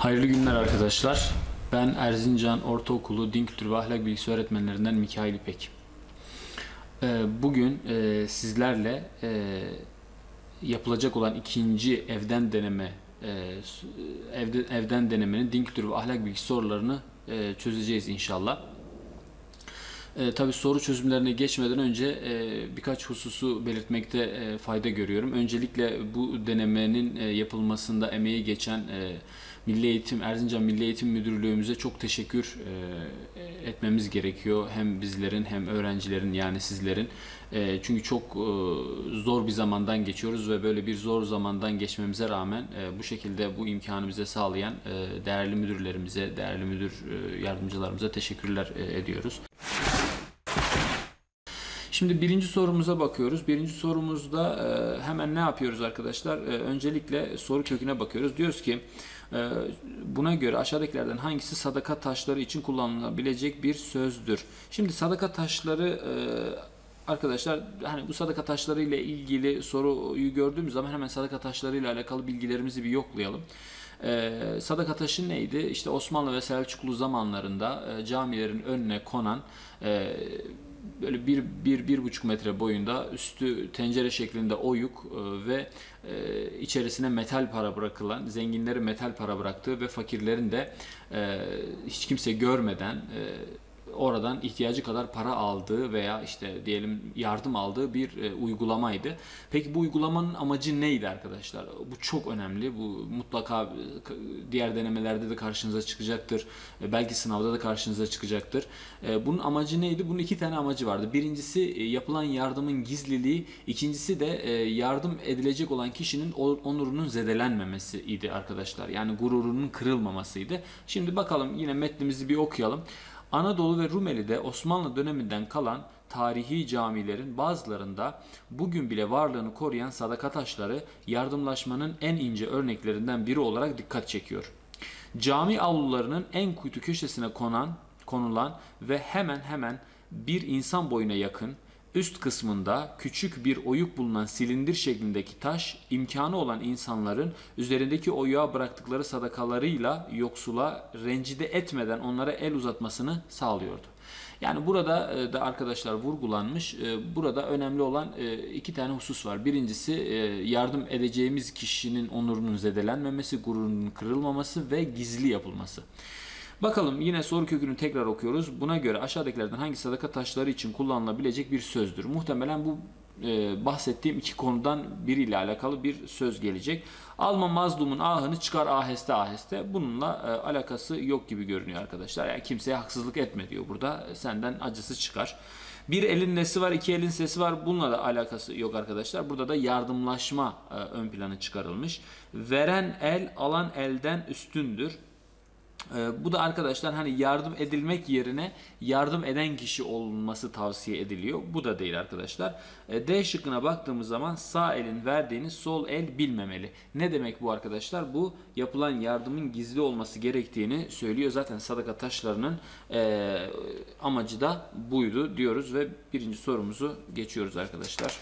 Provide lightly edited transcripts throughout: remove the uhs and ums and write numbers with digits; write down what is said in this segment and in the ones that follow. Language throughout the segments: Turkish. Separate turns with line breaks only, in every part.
Hayırlı günler arkadaşlar. Ben Erzincan Ortaokulu Din Kültürü ve Ahlak Bilgisi öğretmenlerinden Mikail İpek. Bugün sizlerle yapılacak olan ikinci evden denemenin din kültürü ve ahlak bilgisi sorularını çözeceğiz inşallah. Tabii soru çözümlerine geçmeden önce birkaç hususu belirtmekte fayda görüyorum. Öncelikle bu denemenin yapılmasında emeği geçen Erzincan Milli Eğitim Müdürlüğümüze çok teşekkür etmemiz gerekiyor. Hem bizlerin hem öğrencilerin, yani sizlerin. Çünkü çok zor bir zamandan geçiyoruz ve böyle bir zor zamandan geçmemize rağmen bu şekilde bu imkanı bize sağlayan değerli müdürlerimize, değerli müdür yardımcılarımıza teşekkürler ediyoruz. Şimdi birinci sorumuza bakıyoruz. Birinci sorumuzda hemen ne yapıyoruz arkadaşlar? Öncelikle soru köküne bakıyoruz. Diyoruz ki buna göre aşağıdakilerden hangisi sadaka taşları için kullanılabilecek bir sözdür? Şimdi sadaka taşları arkadaşlar, hani bu sadaka taşları ile ilgili soruyu gördüğümüz zaman hemen sadaka taşları ile alakalı bilgilerimizi bir yoklayalım. Sadaka taşı neydi? İşte Osmanlı ve Selçuklu zamanlarında camilerin önüne konan böyle 1,5 metre boyunda, üstü tencere şeklinde oyuk ve içerisine metal para bırakılan, zenginlerin metal para bıraktığı ve fakirlerin de hiç kimse görmeden oradan ihtiyacı kadar para aldığı veya işte diyelim yardım aldığı bir uygulamaydı. Peki bu uygulamanın amacı neydi arkadaşlar? Bu çok önemli. Bu mutlaka diğer denemelerde de karşınıza çıkacaktır. Belki sınavda da karşınıza çıkacaktır. Bunun amacı neydi? Bunun iki tane amacı vardı. Birincisi yapılan yardımın gizliliği. İkincisi de yardım edilecek olan kişinin onurunun zedelenmemesi idi arkadaşlar. Yani gururunun kırılmamasıydı. Şimdi bakalım, yine metnimizi bir okuyalım. Anadolu ve Rumeli'de Osmanlı döneminden kalan tarihi camilerin bazılarında bugün bile varlığını koruyan sadaka taşları yardımlaşmanın en ince örneklerinden biri olarak dikkat çekiyor. Cami avlularının en kuytu köşesine konulan ve hemen hemen bir insan boyuna yakın, üst kısmında küçük bir oyuk bulunan silindir şeklindeki taş, imkanı olan insanların üzerindeki oyuğa bıraktıkları sadakalarıyla yoksula rencide etmeden onlara el uzatmasını sağlıyordu. Yani burada da arkadaşlar vurgulanmış, burada önemli olan iki tane husus var. Birincisi yardım edeceğimiz kişinin onurunun zedelenmemesi, gururunun kırılmaması ve gizli yapılması. Bakalım, yine soru kökünü tekrar okuyoruz. Buna göre aşağıdakilerden hangi sadaka taşları için kullanılabilecek bir sözdür? Muhtemelen bu bahsettiğim iki konudan biriyle alakalı bir söz gelecek. Alma mazlumun ahını çıkar aheste aheste. Bununla alakası yok gibi görünüyor arkadaşlar. Yani kimseye haksızlık etme diyor burada. Senden acısı çıkar. Bir elin nesi var, iki elin sesi var. Bununla da alakası yok arkadaşlar. Burada da yardımlaşma ön plana çıkarılmış. Veren el alan elden üstündür. Bu da arkadaşlar hani yardım edilmek yerine yardım eden kişi olunması tavsiye ediliyor. Bu da değil arkadaşlar. D şıkkına baktığımız zaman sağ elin verdiğini sol el bilmemeli. Ne demek bu arkadaşlar? Bu yapılan yardımın gizli olması gerektiğini söylüyor. Zaten sadaka taşlarının amacı da buydu diyoruz ve birinci sorumuzu geçiyoruz arkadaşlar.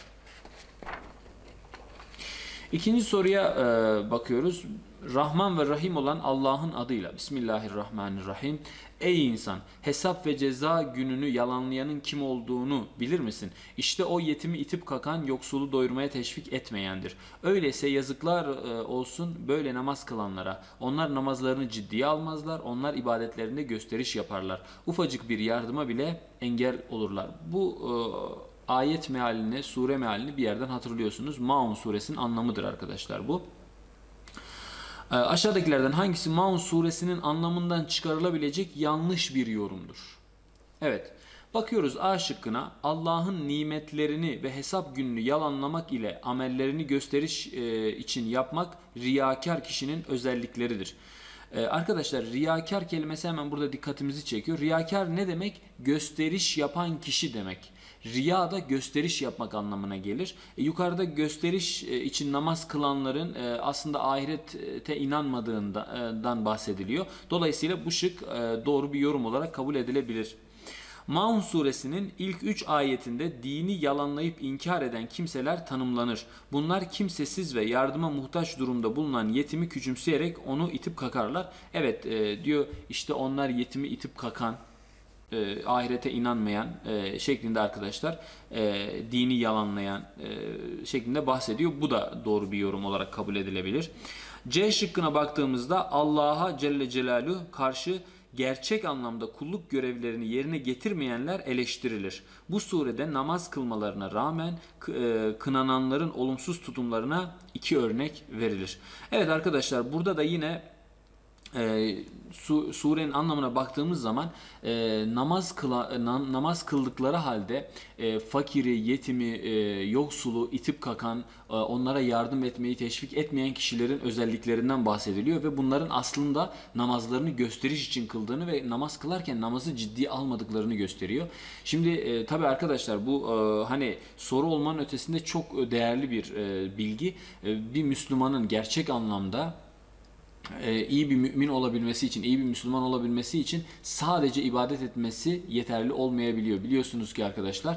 İkinci soruya bakıyoruz. Rahman ve Rahim olan Allah'ın adıyla. Bismillahirrahmanirrahim. Ey insan! Hesap ve ceza gününü yalanlayanın kim olduğunu bilir misin? İşte o yetimi itip kakan, yoksulu doyurmaya teşvik etmeyendir. Öyleyse yazıklar olsun böyle namaz kılanlara. Onlar namazlarını ciddiye almazlar. Onlar ibadetlerinde gösteriş yaparlar. Ufacık bir yardıma bile engel olurlar. Bu ayet mealini, sure mealini bir yerden hatırlıyorsunuz. Maun suresinin anlamıdır arkadaşlar bu. Aşağıdakilerden hangisi Maun suresinin anlamından çıkarılabilecek yanlış bir yorumdur? Evet. Bakıyoruz A şıkkına. Allah'ın nimetlerini ve hesap gününü yalanlamak ile amellerini gösteriş için yapmak riyakar kişinin özellikleridir. Arkadaşlar, riyakar kelimesi hemen burada dikkatimizi çekiyor. Riyakar ne demek? Gösteriş yapan kişi demek. Riya da gösteriş yapmak anlamına gelir. Yukarıda gösteriş için namaz kılanların aslında ahirete inanmadığından bahsediliyor. Dolayısıyla bu şık doğru bir yorum olarak kabul edilebilir. Maun suresinin ilk 3 ayetinde dini yalanlayıp inkar eden kimseler tanımlanır. Bunlar kimsesiz ve yardıma muhtaç durumda bulunan yetimi küçümseyerek onu itip kakarlar. Evet, diyor işte onlar yetimi itip kakan, ahirete inanmayan şeklinde arkadaşlar, dini yalanlayan şeklinde bahsediyor. Bu da doğru bir yorum olarak kabul edilebilir. C şıkkına baktığımızda Allah'a Celle Celaluhu karşı gerçek anlamda kulluk görevlerini yerine getirmeyenler eleştirilir. Bu surede namaz kılmalarına rağmen kınananların olumsuz tutumlarına 2 örnek verilir. Evet arkadaşlar, burada da yine surenin anlamına baktığımız zaman namaz kıldıkları halde fakiri, yetimi, yoksulu itip kakan, onlara yardım etmeyi teşvik etmeyen kişilerin özelliklerinden bahsediliyor ve bunların aslında namazlarını gösteriş için kıldığını ve namaz kılarken namazı ciddiye almadıklarını gösteriyor. Şimdi tabii arkadaşlar, bu hani soru olmanın ötesinde çok değerli bir bilgi. Bir Müslümanın gerçek anlamda iyi bir mümin olabilmesi için, iyi bir Müslüman olabilmesi için sadece ibadet etmesi yeterli olmayabiliyor. Biliyorsunuz ki arkadaşlar,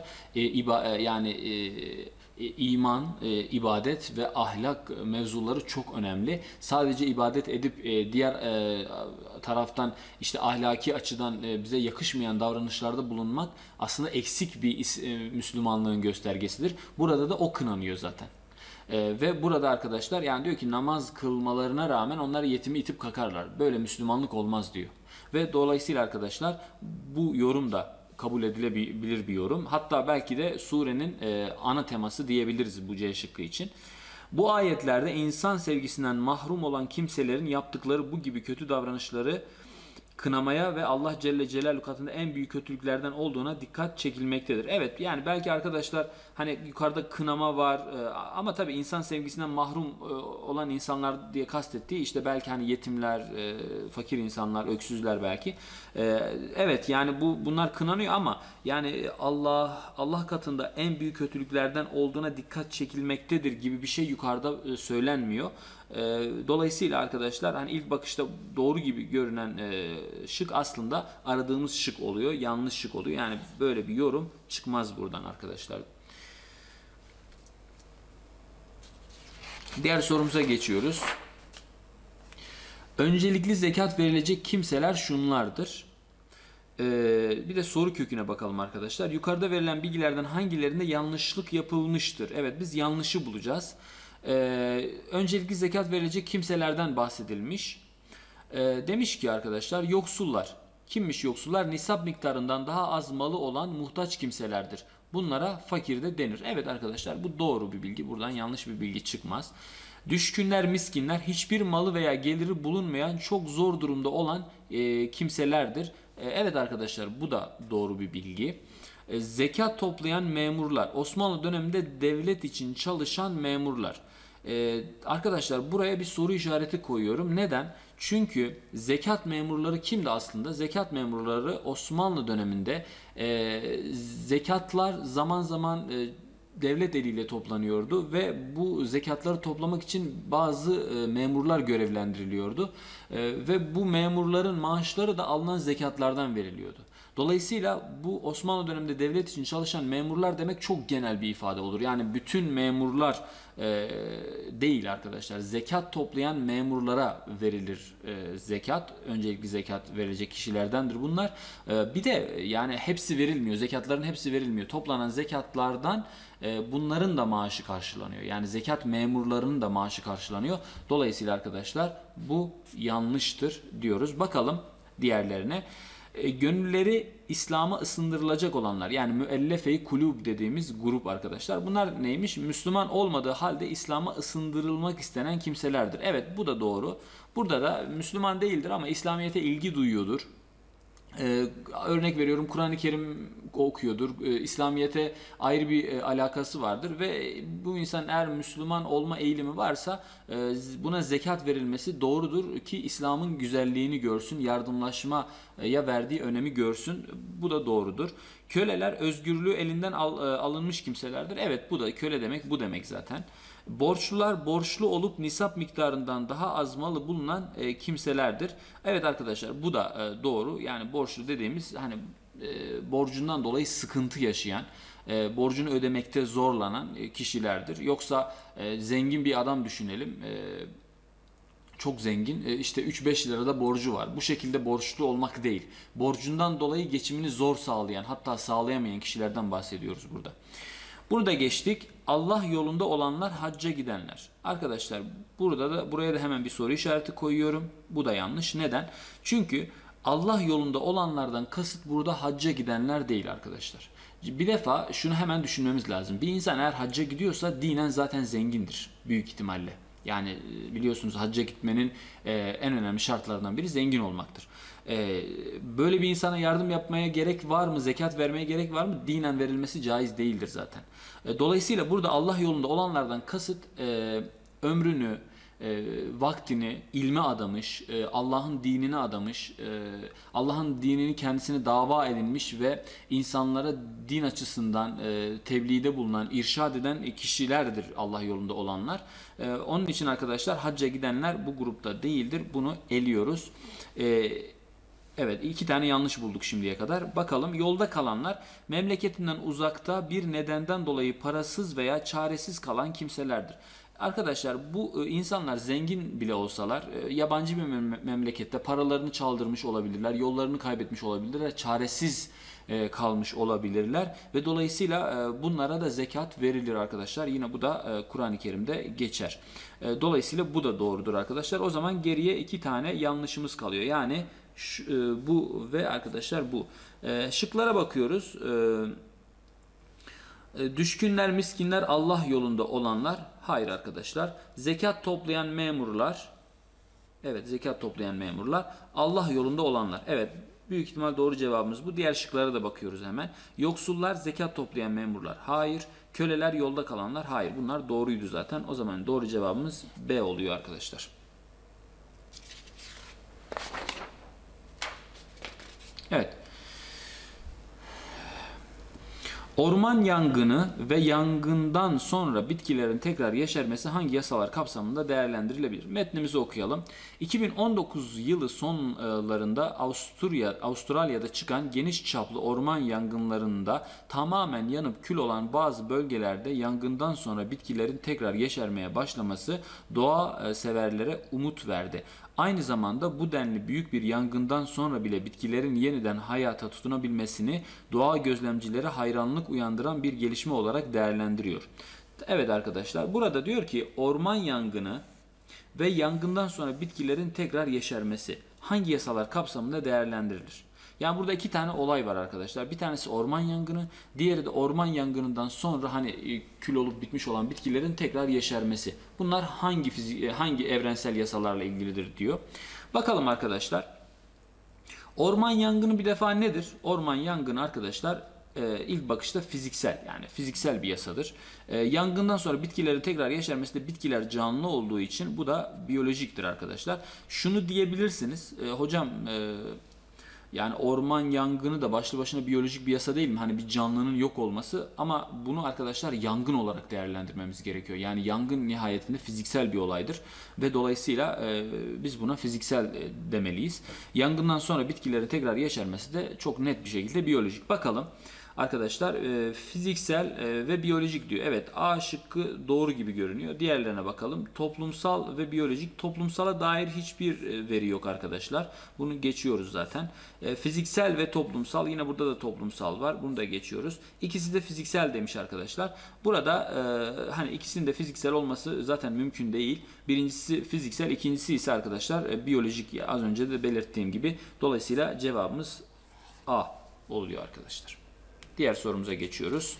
iman, ibadet ve ahlak mevzuları çok önemli. Sadece ibadet edip diğer taraftan işte ahlaki açıdan bize yakışmayan davranışlarda bulunmak aslında eksik bir Müslümanlığın göstergesidir. Burada da o kınanıyor zaten. Ve burada arkadaşlar, yani diyor ki namaz kılmalarına rağmen onları yetimi itip kakarlar. Böyle Müslümanlık olmaz diyor. Ve dolayısıyla arkadaşlar, bu yorum da kabul edilebilir bir yorum. Hatta belki de surenin ana teması diyebiliriz bu C şıkkı için. Bu ayetlerde insan sevgisinden mahrum olan kimselerin yaptıkları bu gibi kötü davranışları kınamaya ve Allah Celle Celaluhu katında en büyük kötülüklerden olduğuna dikkat çekilmektedir. Evet, yani belki arkadaşlar hani yukarıda kınama var ama tabii insan sevgisinden mahrum olan insanlar diye kastettiği işte belki hani yetimler, fakir insanlar, öksüzler belki. Evet, yani bunlar kınanıyor ama yani Allah katında en büyük kötülüklerden olduğuna dikkat çekilmektedir gibi bir şey yukarıda söylenmiyor. Dolayısıyla arkadaşlar, hani ilk bakışta doğru gibi görünen şık aslında aradığımız şık oluyor, yanlış şık oluyor. Yani böyle bir yorum çıkmaz buradan arkadaşlar. Diğer sorumuza geçiyoruz. Öncelikli zekat verilecek kimseler şunlardır. Bir de soru köküne bakalım arkadaşlar. Yukarıda verilen bilgilerden hangilerinde yanlışlık yapılmıştır? Evet, biz yanlışı bulacağız. Öncelikli zekat verilecek kimselerden bahsedilmiş. Demiş ki arkadaşlar, yoksullar. Kimmiş yoksullar? Nisap miktarından daha az malı olan muhtaç kimselerdir. Bunlara fakir de denir. Evet arkadaşlar, bu doğru bir bilgi. Buradan yanlış bir bilgi çıkmaz. Düşkünler, miskinler, hiçbir malı veya geliri bulunmayan, çok zor durumda olan kimselerdir. Evet arkadaşlar, bu da doğru bir bilgi. Zekat toplayan memurlar. Osmanlı döneminde devlet için çalışan memurlar. Arkadaşlar, buraya bir soru işareti koyuyorum. Neden? Çünkü zekat memurları kimdi aslında? Zekat memurları Osmanlı döneminde zekatlar zaman zaman devlet eliyle toplanıyordu ve bu zekatları toplamak için bazı memurlar görevlendiriliyordu. Ve bu memurların maaşları da alınan zekatlardan veriliyordu. Dolayısıyla bu Osmanlı döneminde devlet için çalışan memurlar demek çok genel bir ifade olur. Yani bütün memurlar değil arkadaşlar. Zekat toplayan memurlara verilir zekat. Öncelikli zekat verilecek kişilerdendir bunlar. Bir de yani hepsi verilmiyor. Zekatların hepsi verilmiyor. Toplanan zekatlardan bunların da maaşı karşılanıyor. Yani zekat memurlarının da maaşı karşılanıyor. Dolayısıyla arkadaşlar, bu yanlıştır diyoruz. Bakalım diğerlerine. Gönülleri İslam'a ısındırılacak olanlar, yani müellefe-i kulub dediğimiz grup arkadaşlar. Bunlar neymiş? Müslüman olmadığı halde İslam'a ısındırılmak istenen kimselerdir. Evet, bu da doğru. Burada da Müslüman değildir ama İslamiyet'e ilgi duyuyordur. Örnek veriyorum, Kur'an-ı Kerim okuyordur. İslamiyet'e ayrı bir alakası vardır ve bu insan eğer Müslüman olma eğilimi varsa buna zekat verilmesi doğrudur ki İslam'ın güzelliğini görsün, yardımlaşmaya verdiği önemi görsün. Bu da doğrudur. Köleler özgürlüğü elinden alınmış kimselerdir. Evet, bu da köle demek, bu demek zaten. Borçlular borçlu olup nisap miktarından daha az malı bulunan kimselerdir. Evet arkadaşlar, bu da doğru. Yani borçlu dediğimiz hani borcundan dolayı sıkıntı yaşayan, borcunu ödemekte zorlanan kişilerdir. Yoksa zengin bir adam düşünelim. Çok zengin, işte 3-5 lirada borcu var. Bu şekilde borçlu olmak değil. Borcundan dolayı geçimini zor sağlayan, hatta sağlayamayan kişilerden bahsediyoruz burada. Burada geçtik. Allah yolunda olanlar, hacca gidenler. Arkadaşlar buraya da hemen bir soru işareti koyuyorum. Bu da yanlış. Neden? Çünkü Allah yolunda olanlardan kasıt burada hacca gidenler değil arkadaşlar. Bir defa şunu hemen düşünmemiz lazım. Bir insan eğer hacca gidiyorsa dinen zaten zengindir büyük ihtimalle. Yani biliyorsunuz hacca gitmenin en önemli şartlarından biri zengin olmaktır. Böyle bir insana yardım yapmaya gerek var mı? Zekat vermeye gerek var mı? Dinen verilmesi caiz değildir zaten. Dolayısıyla burada Allah yolunda olanlardan kasıt ömrünü, vaktini ilme adamış, Allah'ın dinine adamış, Allah'ın dinini kendisine dava edinmiş ve insanlara din açısından tebliğde bulunan, irşad eden kişilerdir Allah yolunda olanlar. Onun için arkadaşlar hacca gidenler bu grupta değildir. Bunu eliyoruz. Evet, 2 tane yanlış bulduk şimdiye kadar. Bakalım, yolda kalanlar memleketinden uzakta bir nedenden dolayı parasız veya çaresiz kalan kimselerdir. Arkadaşlar bu insanlar zengin bile olsalar yabancı bir memlekette paralarını çaldırmış olabilirler, yollarını kaybetmiş olabilirler, çaresiz kalmış olabilirler ve dolayısıyla bunlara da zekat verilir arkadaşlar. Yine bu da Kur'an-ı Kerim'de geçer. Dolayısıyla bu da doğrudur arkadaşlar. O zaman geriye 2 tane yanlışımız kalıyor. Yani bu ve arkadaşlar bu. Şıklara bakıyoruz. Düşkünler, miskinler, Allah yolunda olanlar. Hayır arkadaşlar. Zekat toplayan memurlar. Evet, zekat toplayan memurlar. Allah yolunda olanlar. Evet, büyük ihtimal doğru cevabımız bu. Diğer şıklara da bakıyoruz hemen. Yoksullar, zekat toplayan memurlar. Hayır. Köleler, yolda kalanlar. Hayır. Bunlar doğruydu zaten. O zaman doğru cevabımız B oluyor arkadaşlar. Evet. Orman yangını ve yangından sonra bitkilerin tekrar yeşermesi hangi yasalar kapsamında değerlendirilebilir? Metnimizi okuyalım. 2019 yılı sonlarında Avustralya'da çıkan geniş çaplı orman yangınlarında tamamen yanıp kül olan bazı bölgelerde yangından sonra bitkilerin tekrar yeşermeye başlaması doğa severlere umut verdi. Aynı zamanda bu denli büyük bir yangından sonra bile bitkilerin yeniden hayata tutunabilmesini doğa gözlemcileri hayranlık uyandıran bir gelişme olarak değerlendiriyor. Evet arkadaşlar, burada diyor ki orman yangını ve yangından sonra bitkilerin tekrar yeşermesi hangi yasalar kapsamında değerlendirilir? Yani burada 2 tane olay var arkadaşlar. Bir tanesi orman yangını, diğeri de orman yangınından sonra kül olup bitmiş olan bitkilerin tekrar yeşermesi. Bunlar hangi evrensel yasalarla ilgilidir diyor. Bakalım arkadaşlar. Orman yangını bir defa nedir? Orman yangını arkadaşlar ilk bakışta fiziksel, yani fiziksel bir yasadır. Yangından sonra bitkilerin tekrar yeşermesi de bitkiler canlı olduğu için bu da biyolojiktir arkadaşlar. Şunu diyebilirsiniz. Hocam yani orman yangını da başlı başına biyolojik bir yasa değil mi? Hani bir canlının yok olması, ama bunu arkadaşlar yangın olarak değerlendirmemiz gerekiyor. Yani yangın nihayetinde fiziksel bir olaydır ve dolayısıyla biz buna fiziksel demeliyiz. Yangından sonra bitkilerin tekrar yeşermesi de çok net bir şekilde biyolojik. Bakalım. Arkadaşlar fiziksel ve biyolojik diyor. Evet, A şıkkı doğru gibi görünüyor. Diğerlerine bakalım. Toplumsal ve biyolojik. Toplumsala dair hiçbir veri yok arkadaşlar. Bunu geçiyoruz zaten. Fiziksel ve toplumsal, yine burada da toplumsal var. Bunu da geçiyoruz. İkisi de fiziksel demiş arkadaşlar. Burada hani ikisinin de fiziksel olması zaten mümkün değil. Birincisi fiziksel, ikincisi ise arkadaşlar biyolojik. Az önce de belirttiğim gibi. Dolayısıyla cevabımız A oluyor arkadaşlar. Diğer sorumuza geçiyoruz.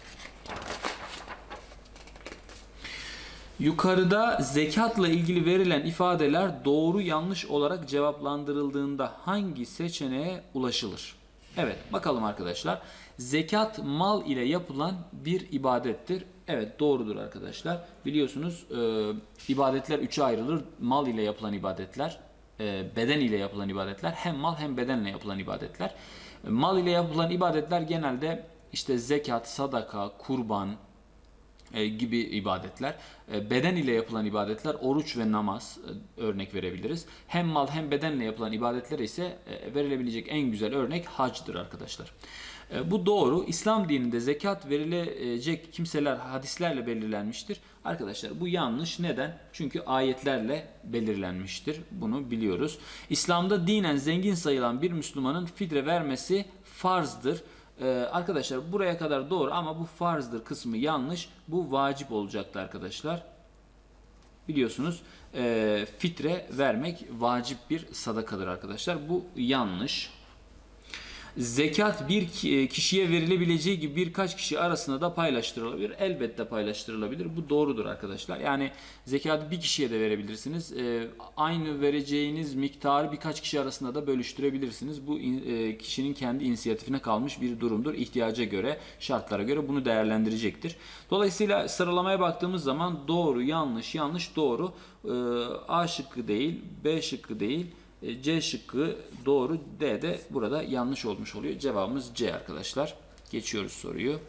Yukarıda zekatla ilgili verilen ifadeler doğru yanlış olarak cevaplandırıldığında hangi seçeneğe ulaşılır? Evet, bakalım arkadaşlar. Zekat mal ile yapılan bir ibadettir. Evet, doğrudur arkadaşlar. Biliyorsunuz ibadetler 3'e ayrılır. Mal ile yapılan ibadetler, beden ile yapılan ibadetler, hem mal hem bedenle yapılan ibadetler. Mal ile yapılan ibadetler genelde işte zekat, sadaka, kurban, gibi ibadetler. Beden ile yapılan ibadetler oruç ve namaz örnek verebiliriz. Hem mal hem bedenle yapılan ibadetler ise verilebilecek en güzel örnek hacdır arkadaşlar. Bu doğru. İslam dininde zekat verilecek kimseler hadislerle belirlenmiştir. Arkadaşlar bu yanlış. Neden? Çünkü ayetlerle belirlenmiştir. Bunu biliyoruz. İslam'da dinen zengin sayılan bir Müslümanın fitre vermesi farzdır. Arkadaşlar buraya kadar doğru ama bu farzdır kısmı yanlış. Bu vacip olacaktı arkadaşlar. Biliyorsunuz fitre vermek vacip bir sadakadır arkadaşlar. Bu yanlış. Zekat bir kişiye verilebileceği gibi birkaç kişi arasında da paylaştırılabilir. Elbette paylaştırılabilir. Bu doğrudur arkadaşlar. Yani zekatı bir kişiye de verebilirsiniz. Aynı vereceğiniz miktarı birkaç kişi arasında da bölüştürebilirsiniz. Bu kişinin kendi inisiyatifine kalmış bir durumdur. İhtiyaca göre, şartlara göre bunu değerlendirecektir. Dolayısıyla sıralamaya baktığımız zaman doğru, yanlış, yanlış, doğru. A şıkkı değil, B şıkkı değil. C şıkkı doğru, D de burada yanlış olmuş oluyor. Cevabımız C arkadaşlar. Geçiyoruz soruyu.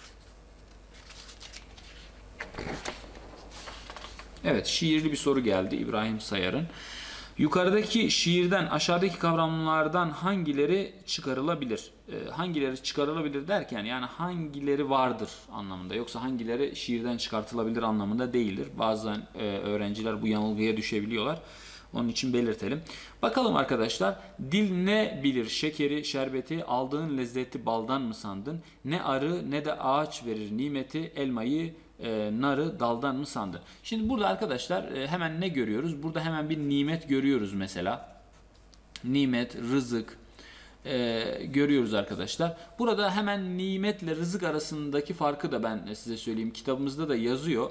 Evet, şiirli bir soru geldi İbrahim Sayar'ın. Yukarıdaki şiirden aşağıdaki kavramlardan hangileri çıkarılabilir? Hangileri çıkarılabilir derken yani hangileri vardır anlamında. Yoksa hangileri şiirden çıkartılabilir anlamında değildir. Bazen öğrenciler bu yanılgıya düşebiliyorlar. Onun için belirtelim. Bakalım arkadaşlar. Dil ne bilir şekeri, şerbeti, aldığın lezzeti baldan mı sandın? Ne arı ne de ağaç verir nimeti, elmayı, narı daldan mı sandın? Şimdi burada arkadaşlar hemen ne görüyoruz? Burada hemen bir nimet görüyoruz mesela. Nimet, rızık görüyoruz arkadaşlar. Burada hemen nimetle rızık arasındaki farkı da ben size söyleyeyim. Kitabımızda da yazıyor.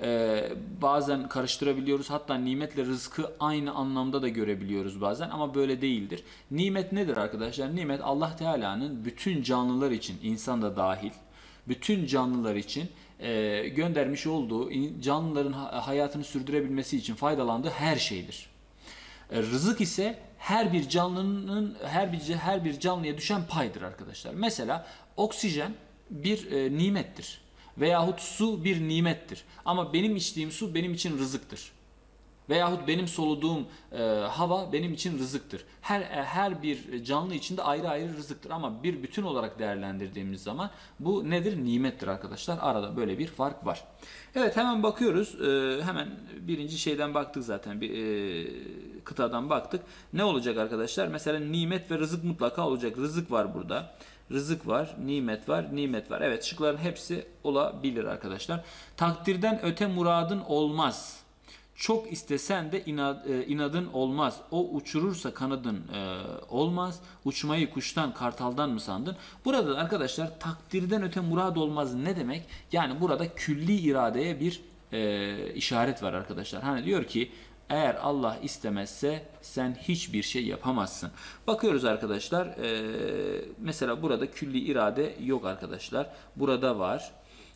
Bazen karıştırabiliyoruz. Hatta nimetle rızkı aynı anlamda da görebiliyoruz bazen ama böyle değildir. Nimet nedir arkadaşlar? Nimet Allah Teala'nın bütün canlılar için, insan da dahil, bütün canlılar için göndermiş olduğu, canlıların hayatını sürdürebilmesi için faydalandığı her şeydir. Rızık ise her bir canlının her bir canlıya düşen paydır arkadaşlar. Mesela oksijen bir nimettir veyahut su bir nimettir. Ama benim içtiğim su benim için rızıktır. Veyahut benim soluduğum hava benim için rızıktır. Her bir canlı için de ayrı ayrı rızıktır. Ama bir bütün olarak değerlendirdiğimiz zaman bu nedir? Nimettir arkadaşlar. Arada böyle bir fark var. Evet hemen bakıyoruz. Hemen birinci şeyden baktık zaten. Bir kıtadan baktık. Ne olacak arkadaşlar? Mesela nimet ve rızık mutlaka olacak. Rızık var burada. Rızık var, nimet var, nimet var. Evet şıkların hepsi olabilir arkadaşlar. Takdirden öte muradın olmaz. Çok istesen de inadın olmaz. O uçurursa kanadın olmaz. Uçmayı kuştan, kartaldan mı sandın? Burada da arkadaşlar takdirden öte murad olmaz ne demek? Yani burada külli iradeye bir işaret var arkadaşlar. Hani diyor ki eğer Allah istemezse sen hiçbir şey yapamazsın. Bakıyoruz arkadaşlar. Mesela burada külli irade yok arkadaşlar. Burada var.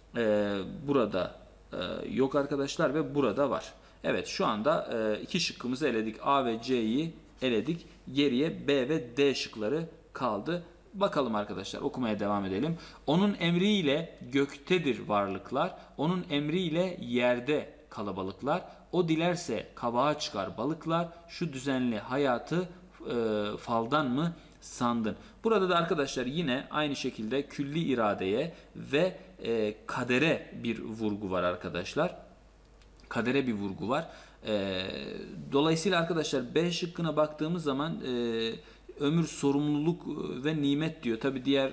Burada yok arkadaşlar ve burada var. Evet şu anda iki şıkkımızı eledik. A ve C'yi eledik. Geriye B ve D şıkları kaldı. Bakalım arkadaşlar okumaya devam edelim. Onun emriyle göktedir varlıklar. Onun emriyle yerde kalabalıklar. O dilerse kabağa çıkar balıklar. Şu düzenli hayatı faldan mı sandın? Burada da arkadaşlar yine aynı şekilde külli iradeye ve kadere bir vurgu var arkadaşlar. Kadere bir vurgu var. Dolayısıyla arkadaşlar B şıkkına baktığımız zaman ömür, sorumluluk ve nimet diyor. Tabi diğer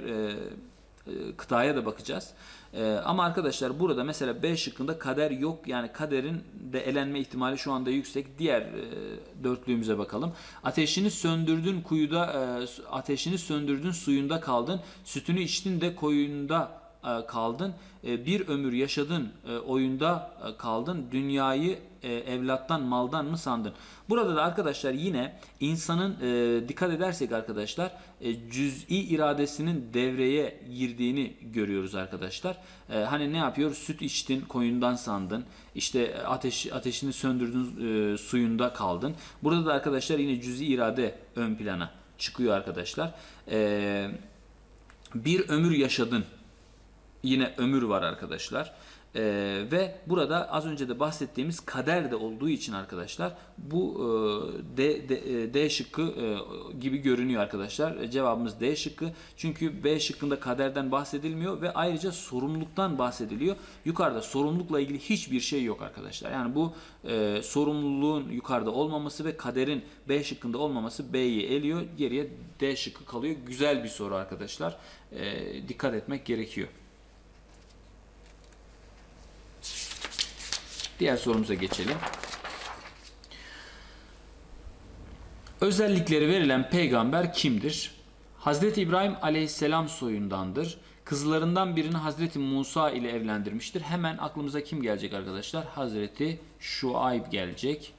kıtaya da bakacağız. Ama arkadaşlar burada mesela B şıkkında kader yok. Yani kaderin de elenme ihtimali şu anda yüksek. Diğer dörtlüğümüze bakalım. Ateşini söndürdün kuyuda, ateşini söndürdün suyunda kaldın. Sütünü içtin de koyunda kaldın. Bir ömür yaşadın, oyunda kaldın. Dünyayı evlattan, maldan mı sandın? Burada da arkadaşlar yine insanın dikkat edersek arkadaşlar cüz'i iradesinin devreye girdiğini görüyoruz arkadaşlar. Hani ne yapıyor? Süt içtin, koyundan sandın. İşte ateşini söndürdün, suyunda kaldın. Burada da arkadaşlar yine cüz'i irade ön plana çıkıyor arkadaşlar. Bir ömür yaşadın. Yine ömür var arkadaşlar. Ve burada az önce de bahsettiğimiz kader de olduğu için arkadaşlar bu D şıkkı gibi görünüyor arkadaşlar. Cevabımız D şıkkı. Çünkü B şıkkında kaderden bahsedilmiyor ve ayrıca sorumluluktan bahsediliyor. Yukarıda sorumlulukla ilgili hiçbir şey yok arkadaşlar. Yani bu sorumluluğun yukarıda olmaması ve kaderin B şıkkında olmaması B'yi eliyor. Geriye D şıkkı kalıyor. Güzel bir soru arkadaşlar. Dikkat etmek gerekiyor. Diğer sorumuza geçelim. Özellikleri verilen peygamber kimdir? Hazreti İbrahim aleyhisselam soyundandır. Kızlarından birini Hazreti Musa ile evlendirmiştir. Hemen aklımıza kim gelecek arkadaşlar? Hazreti Şuayb gelecek.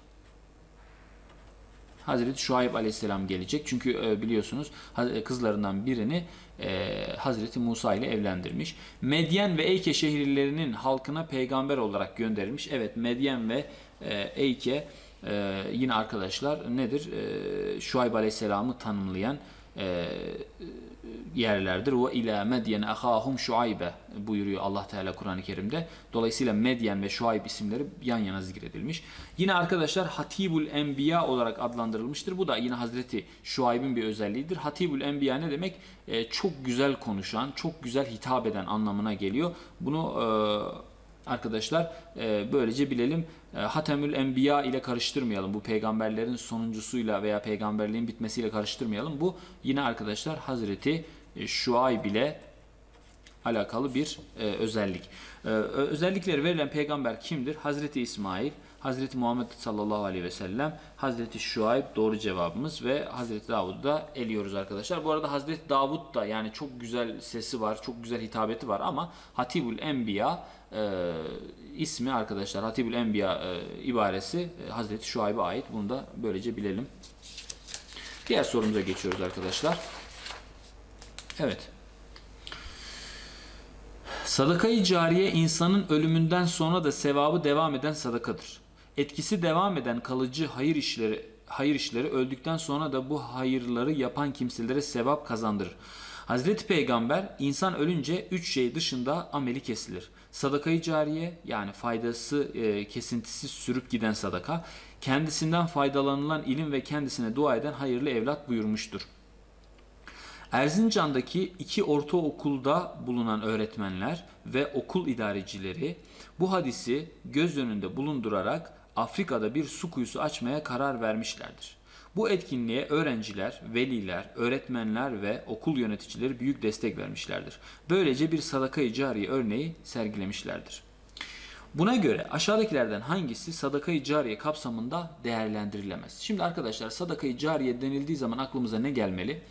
Hazreti Şuayb aleyhisselam gelecek. Çünkü biliyorsunuz kızlarından birini Hazreti Musa ile evlendirmiş. Medyen ve Eyke şehirlerinin halkına peygamber olarak gönderilmiş. Evet, Medyen ve Eyke yine arkadaşlar nedir? Şuayb aleyhisselamı tanımlayan yerlerdir. Ve ila Medyen ahahum Şuaybe buyuruyor Allah Teala Kur'an-ı Kerim'de. Dolayısıyla Medyen ve Şuayb isimleri yan yana zikredilmiş. Yine arkadaşlar Hatibul Enbiya olarak adlandırılmıştır. Bu da yine Hazreti Şuayb'in bir özelliğidir. Hatibul Enbiya ne demek? Çok güzel konuşan, çok güzel hitap eden anlamına geliyor. Bunu arkadaşlar böylece bilelim. Hatemül Enbiya ile karıştırmayalım. Bu peygamberlerin sonuncusuyla veya peygamberliğin bitmesiyle karıştırmayalım. Bu yine arkadaşlar Hazreti Şuayb ile alakalı bir özellik. Özellikleri verilen peygamber kimdir? Hazreti İsmail, Hazreti Muhammed sallallahu aleyhi ve sellem, Hazreti Şuayb doğru cevabımız ve Hazreti Davud'u da eliyoruz arkadaşlar. Bu arada Hazreti Davud da yani çok güzel sesi var, çok güzel hitabeti var ama Hatibul Enbiya ismi arkadaşlar, Hatibul Enbiya ibaresi Hazreti Şuayb'a ait. Bunu da böylece bilelim. Diğer sorumuza geçiyoruz arkadaşlar. Evet. Sadaka-i cariye insanın ölümünden sonra da sevabı devam eden sadakadır. Etkisi devam eden kalıcı hayır işleri öldükten sonra da bu hayırları yapan kimselere sevap kazandırır. Hazreti Peygamber insan ölünce 3 şey dışında ameli kesilir. Sadaka-i cariye yani faydası kesintisiz sürüp giden sadaka, kendisinden faydalanılan ilim ve kendisine dua eden hayırlı evlat buyurmuştur. Erzincan'daki 2 ortaokulda bulunan öğretmenler ve okul idarecileri bu hadisi göz önünde bulundurarak Afrika'da bir su kuyusu açmaya karar vermişlerdir. Bu etkinliğe öğrenciler, veliler, öğretmenler ve okul yöneticileri büyük destek vermişlerdir. Böylece bir sadaka-i cariye örneği sergilemişlerdir. Buna göre aşağıdakilerden hangisi sadaka-i cariye kapsamında değerlendirilemez? Şimdi arkadaşlar sadaka-i cariye denildiği zaman aklımıza ne gelmeli?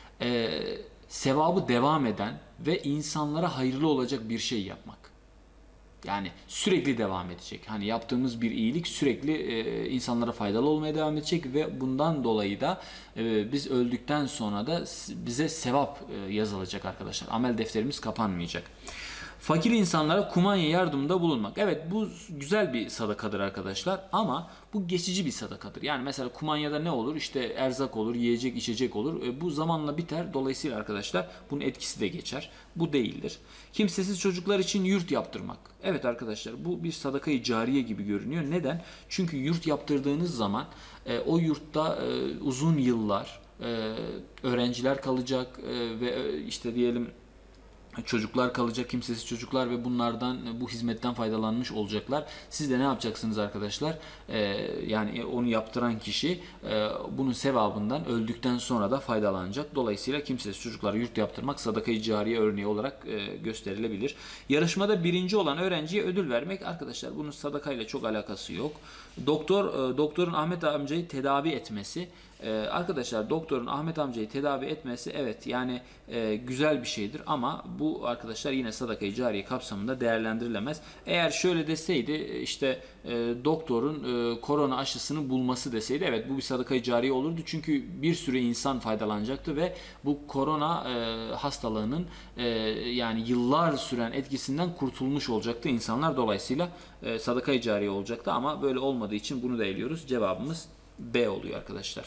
Sevabı devam eden ve insanlara hayırlı olacak bir şey yapmak. Yani sürekli devam edecek. Hani yaptığımız bir iyilik sürekli insanlara faydalı olmaya devam edecek ve bundan dolayı da biz öldükten sonra da bize sevap yazılacak arkadaşlar. Amel defterimiz kapanmayacak. Fakir insanlara kumanya yardımında bulunmak. Evet, bu güzel bir sadakadır arkadaşlar ama bu geçici bir sadakadır. Yani mesela kumanyada ne olur? İşte erzak olur, yiyecek, içecek olur. Bu zamanla biter. Dolayısıyla arkadaşlar bunun etkisi de geçer. Bu değildir. Kimsesiz çocuklar için yurt yaptırmak. Evet arkadaşlar, bu bir sadaka-i cariye gibi görünüyor. Neden? Çünkü yurt yaptırdığınız zaman o yurtta uzun yıllar öğrenciler kalacak ve işte diyelim çocuklar kalacak, kimsesiz çocuklar ve bunlardan bu hizmetten faydalanmış olacaklar. Siz de ne yapacaksınız arkadaşlar? Yani onu yaptıran kişi bunun sevabından öldükten sonra da faydalanacak. Dolayısıyla kimsesiz çocuklara yurt yaptırmak sadaka-i cariye örneği olarak gösterilebilir. Yarışmada birinci olan öğrenciye ödül vermek arkadaşlar bunun sadakayla çok alakası yok. Doktorun Ahmet amcayı tedavi etmesi. Arkadaşlar doktorun Ahmet amcayı tedavi etmesi evet yani güzel bir şeydir ama bu arkadaşlar yine sadaka-i cariye kapsamında değerlendirilemez. Eğer şöyle deseydi işte doktorun korona aşısını bulması deseydi evet bu bir sadaka-i cariye olurdu. Çünkü bir sürü insan faydalanacaktı ve bu korona hastalığının yani yıllar süren etkisinden kurtulmuş olacaktı insanlar. Dolayısıyla sadaka-i cariye olacaktı ama böyle olmadığı için bunu da eliyoruz. Cevabımız B oluyor arkadaşlar.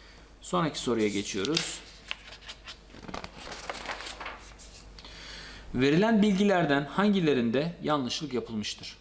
Sonraki soruya geçiyoruz. Verilen bilgilerden hangilerinde yanlışlık yapılmıştır?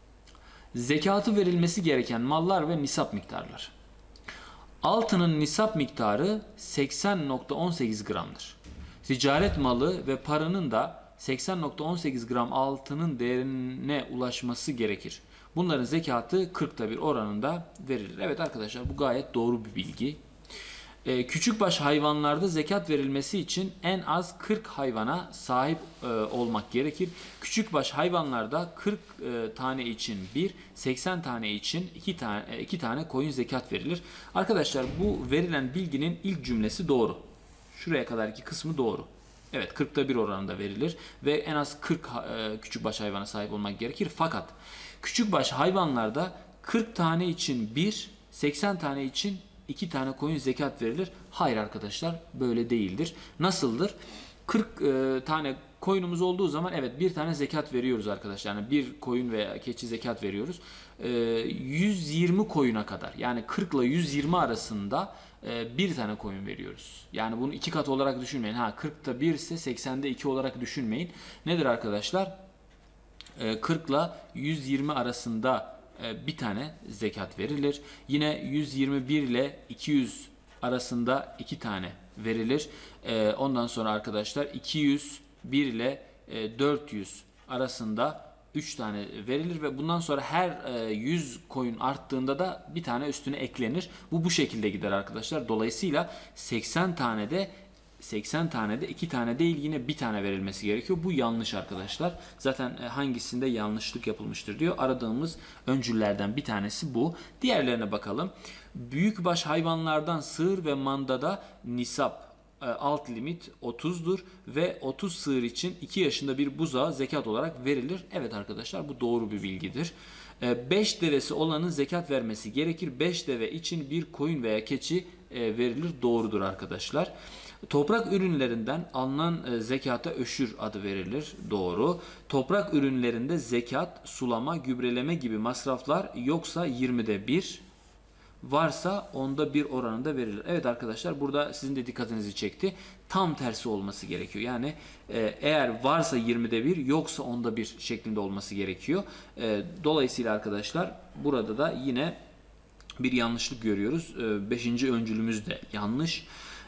Zekatı verilmesi gereken mallar ve nisap miktarlar. Altının nisap miktarı 80,18 gramdır. Ticaret malı ve paranın da 80,18 gram altının değerine ulaşması gerekir. Bunların zekatı 40'ta 1 oranında verilir. Evet arkadaşlar, bu gayet doğru bir bilgi. Küçükbaş hayvanlarda zekat verilmesi için en az 40 hayvana sahip olmak gerekir. Küçükbaş hayvanlarda 40 tane için 1, 80 tane için 2 tane koyun zekat verilir. Arkadaşlar, bu verilen bilginin ilk cümlesi doğru. Şuraya kadarki kısmı doğru. Evet, 40'ta 1 oranında verilir ve en az 40 küçükbaş hayvana sahip olmak gerekir. Fakat küçükbaş hayvanlarda 40 tane için 1, 80 tane için 2 tane koyun zekat verilir. Hayır arkadaşlar, böyle değildir. Nasıldır? 40 tane koyunumuz olduğu zaman evet bir tane zekat veriyoruz arkadaşlar. Yani bir koyun veya keçi zekat veriyoruz. 120 koyuna kadar, yani 40 ile 120 arasında bir tane koyun veriyoruz. Yani bunu 2 kat olarak düşünmeyin. 40'ta 1 ise 80'de 2 olarak düşünmeyin. Nedir arkadaşlar? 40 ile 120 arasında bir tane zekat verilir. Yine 121 ile 200 arasında 2 tane verilir. Ondan sonra arkadaşlar 201 ile 400 arasında 3 tane verilir ve bundan sonra her 100 koyun arttığında da bir tane üstüne eklenir. Bu şekilde gider arkadaşlar. Dolayısıyla 80 tane de 2 tane değil, yine bir tane verilmesi gerekiyor. Bu yanlış arkadaşlar. Zaten hangisinde yanlışlık yapılmıştır diyor. Aradığımız öncüllerden bir tanesi bu. Diğerlerine bakalım. Büyükbaş hayvanlardan sığır ve mandada nisap alt limit 30'dur ve 30 sığır için 2 yaşında bir buzağa zekat olarak verilir. Evet arkadaşlar, bu doğru bir bilgidir. 5 devesi olanın zekat vermesi gerekir. 5 deve için bir koyun veya keçi verilir. Doğrudur arkadaşlar. Toprak ürünlerinden alınan zekata öşür adı verilir. Doğru. Toprak ürünlerinde zekat, sulama, gübreleme gibi masraflar yoksa 20'de 1, varsa 10'da 1 oranında verilir. Evet arkadaşlar, burada sizin de dikkatinizi çekti. Tam tersi olması gerekiyor. Yani eğer varsa 20'de 1, yoksa 10'da 1 şeklinde olması gerekiyor. Dolayısıyla arkadaşlar burada da yine bir yanlışlık görüyoruz. 5. öncülümüz de yanlış.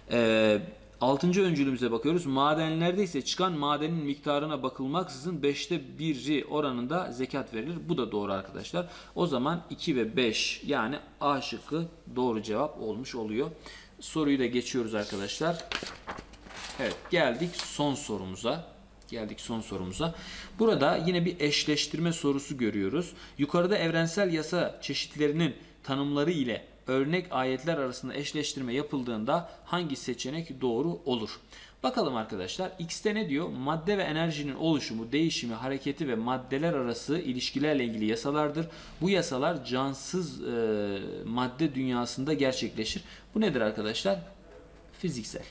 6. öncülümüze bakıyoruz. Madenlerde ise çıkan madenin miktarına bakılmaksızın 5'te 1'i oranında zekat verilir. Bu da doğru arkadaşlar. O zaman 2 ve 5, yani A şıkkı doğru cevap olmuş oluyor. Soruyu da geçiyoruz arkadaşlar. Evet, geldik son sorumuza. Burada yine bir eşleştirme sorusu görüyoruz. Yukarıda evrensel yasa çeşitlerinin tanımları ile örnek ayetler arasında eşleştirme yapıldığında hangi seçenek doğru olur? Bakalım arkadaşlar. X'te ne diyor? Madde ve enerjinin oluşumu, değişimi, hareketi ve maddeler arası ilişkilerle ilgili yasalardır. Bu yasalar cansız madde dünyasında gerçekleşir. Bu nedir arkadaşlar? Fiziksel.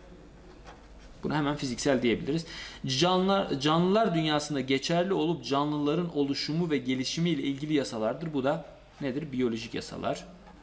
Buna hemen fiziksel diyebiliriz. Canlılar dünyasında geçerli olup canlıların oluşumu ve gelişimi ile ilgili yasalardır. Bu da nedir? Biyolojik yasalar.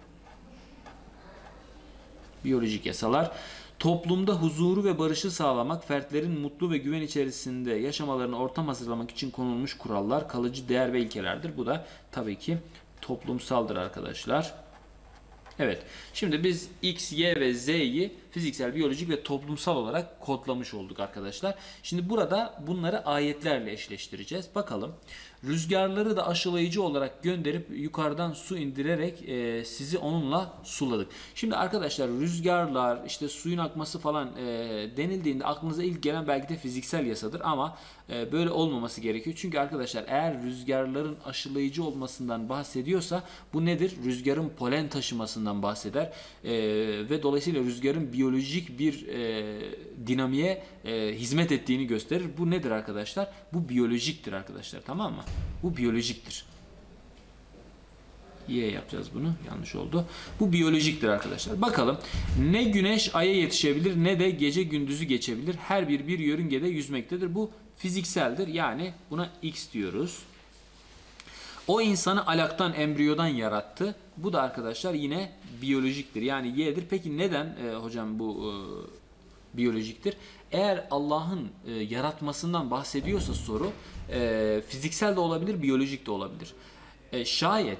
Biyolojik yasalar. Toplumda huzuru ve barışı sağlamak, fertlerin mutlu ve güven içerisinde yaşamalarına ortam hazırlamak için konulmuş kurallar, kalıcı değer ve ilkelerdir. Bu da tabii ki toplumsaldır arkadaşlar. Evet. Şimdi biz X, Y ve Z'yi fiziksel, biyolojik ve toplumsal olarak kodlamış olduk arkadaşlar. Şimdi burada bunları ayetlerle eşleştireceğiz. Bakalım. Rüzgarları da aşılayıcı olarak gönderip yukarıdan su indirerek sizi onunla suladık. Şimdi arkadaşlar, rüzgarlar, işte suyun akması falan denildiğinde aklınıza ilk gelen belki de fiziksel yasadır ama böyle olmaması gerekiyor. Çünkü arkadaşlar, eğer rüzgarların aşılayıcı olmasından bahsediyorsa bu nedir? Rüzgarın polen taşımasından bahseder ve dolayısıyla rüzgarın biyolojik bir dinamiğe hizmet ettiğini gösterir. Bu nedir arkadaşlar? Bu biyolojiktir arkadaşlar, tamam mı? Bu biyolojiktir. Y yapacağız bunu. Yanlış oldu. Bu biyolojiktir arkadaşlar. Bakalım. Ne güneş aya yetişebilir ne de gece gündüzü geçebilir. Her bir yörüngede yüzmektedir. Bu fizikseldir. Yani buna X diyoruz. O insanı alaktan, embriyodan yarattı. Bu da arkadaşlar yine biyolojiktir. Yani Y'dir. Peki neden hocam bu biyolojiktir. Eğer Allah'ın yaratmasından bahsediyorsa soru, fiziksel de olabilir, biyolojik de olabilir. Şayet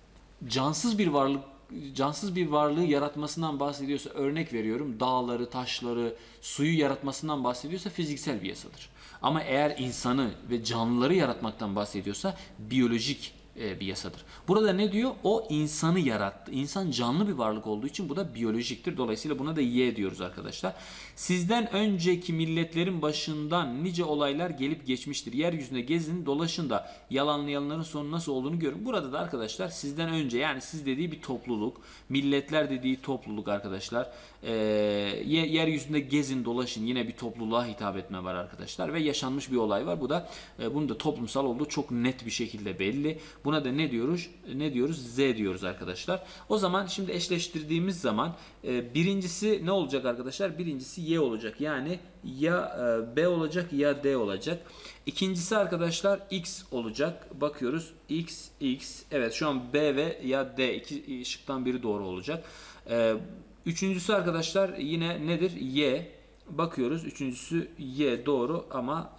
cansız bir varlığı yaratmasından bahsediyorsa, örnek veriyorum, dağları, taşları, suyu yaratmasından bahsediyorsa fiziksel bir yasadır. Ama eğer insanı ve canlıları yaratmaktan bahsediyorsa biyolojik bir yasadır. Burada ne diyor? O insanı yarattı. İnsan canlı bir varlık olduğu için bu da biyolojiktir. Dolayısıyla buna da Y diyoruz arkadaşlar. Sizden önceki milletlerin başından nice olaylar gelip geçmiştir. Yeryüzünde gezin, dolaşın da yalanlayanların sonu nasıl olduğunu görün. Burada da arkadaşlar sizden önce, yani siz dediği bir topluluk, milletler dediği topluluk arkadaşlar. Yeryüzünde gezin, dolaşın, yine bir topluluğa hitap etme var arkadaşlar ve yaşanmış bir olay var. Bu da bunun da toplumsal olduğu çok net bir şekilde belli. Buna da ne diyoruz? Ne diyoruz? Z diyoruz arkadaşlar. O zaman şimdi eşleştirdiğimiz zaman birincisi ne olacak arkadaşlar? Birincisi Y olacak. Yani ya B olacak ya D olacak. İkincisi arkadaşlar X olacak. Bakıyoruz. X, X. Evet, şu an B ve ya D. İki şıktan biri doğru olacak. Üçüncüsü arkadaşlar yine nedir? Y. Bakıyoruz. Üçüncüsü Y doğru ama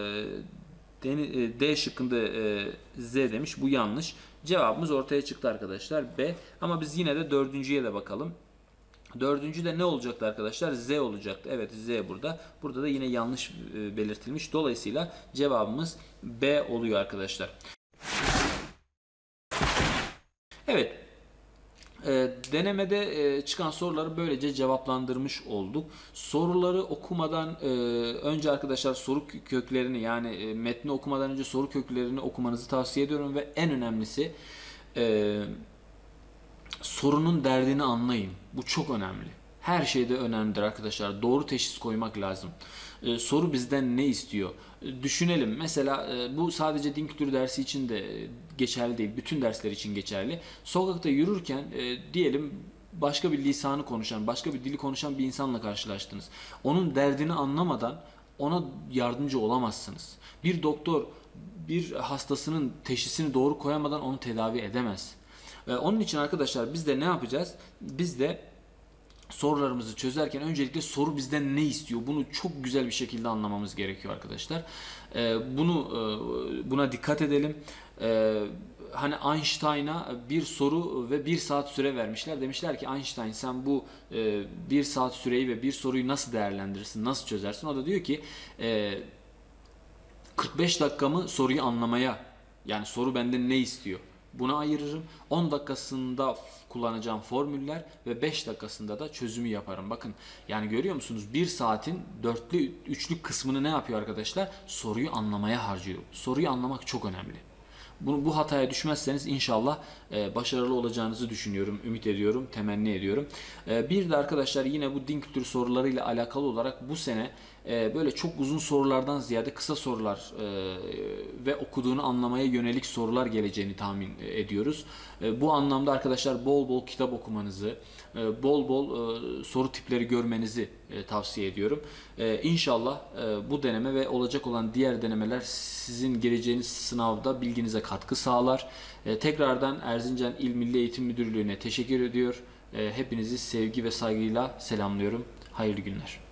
D şıkkında Z demiş. Bu yanlış. Cevabımız ortaya çıktı arkadaşlar. B. Ama biz yine de dördüncüye de bakalım. Dördüncü de ne olacaktı arkadaşlar? Z olacaktı. Evet, Z burada. Burada da yine yanlış belirtilmiş. Dolayısıyla cevabımız B oluyor arkadaşlar. Evet. Denemede çıkan soruları böylece cevaplandırmış olduk. Soruları okumadan önce arkadaşlar soru köklerini, yani metni okumadan önce soru köklerini okumanızı tavsiye ediyorum ve en önemlisi sorunun derdini anlayın. Bu çok önemli. Her şeyde önemlidir arkadaşlar. Doğru teşhis koymak lazım. Soru bizden ne istiyor? Düşünelim. Mesela bu sadece din kültürü dersi için de geçerli değil. Bütün dersler için geçerli. Sokakta yürürken diyelim başka bir lisanı konuşan, başka bir dili konuşan bir insanla karşılaştınız. Onun derdini anlamadan ona yardımcı olamazsınız. Bir doktor bir hastasının teşhisini doğru koyamadan onu tedavi edemez. Onun için arkadaşlar biz de ne yapacağız? Biz de sorularımızı çözerken öncelikle soru bizden ne istiyor? Bunu çok güzel bir şekilde anlamamız gerekiyor arkadaşlar. Buna dikkat edelim. Hani Einstein'a bir soru ve 1 saat süre vermişler. Demişler ki Einstein, sen bu 1 saat süreyi ve bir soruyu nasıl değerlendirirsin, nasıl çözersin? O da diyor ki 45 dakikamı soruyu anlamaya, yani soru benden ne istiyor, buna ayırırım. 10 dakikasında kullanacağım formüller ve 5 dakikasında da çözümü yaparım. Bakın, yani görüyor musunuz? 1 saatin dörtlü, üçlük kısmını ne yapıyor arkadaşlar? Soruyu anlamaya harcıyor. Soruyu anlamak çok önemli. Bu hataya düşmezseniz inşallah başarılı olacağınızı düşünüyorum, ümit ediyorum, temenni ediyorum. Bir de arkadaşlar yine bu din kültürü sorularıyla alakalı olarak bu sene böyle çok uzun sorulardan ziyade kısa sorular ve okuduğunu anlamaya yönelik sorular geleceğini tahmin ediyoruz. Bu anlamda arkadaşlar bol bol kitap okumanızı, bol bol soru tipleri görmenizi tavsiye ediyorum. İnşallah bu deneme ve olacak olan diğer denemeler sizin geleceğiniz sınavda bilginize katkı sağlar. Tekrardan Erzincan İl Milli Eğitim Müdürlüğü'ne teşekkür ediyor. Hepinizi sevgi ve saygıyla selamlıyorum. Hayırlı günler.